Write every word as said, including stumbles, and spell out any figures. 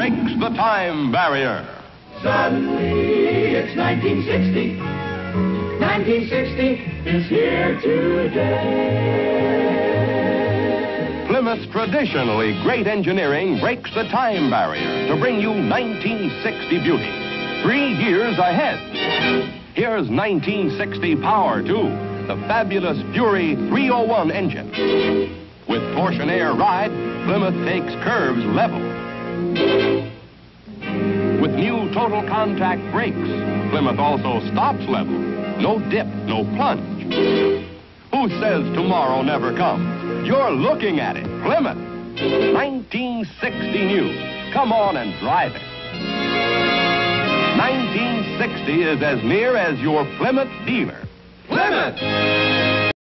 breaks the time barrier. Suddenly, it's nineteen sixty. nineteen sixty is here today. Plymouth's traditionally great engineering breaks the time barrier to bring you nineteen sixty beauty. Three years ahead. Here's nineteen sixty Power, too. The fabulous Fury three oh one engine. With torsion air ride, Plymouth takes curves level. With new total contact brakes, Plymouth also stops level. No dip, no plunge. Who says tomorrow never comes? You're looking at it. Plymouth. nineteen sixty new. Come on and drive it. nineteen sixty is as near as your Plymouth dealer. Plymouth!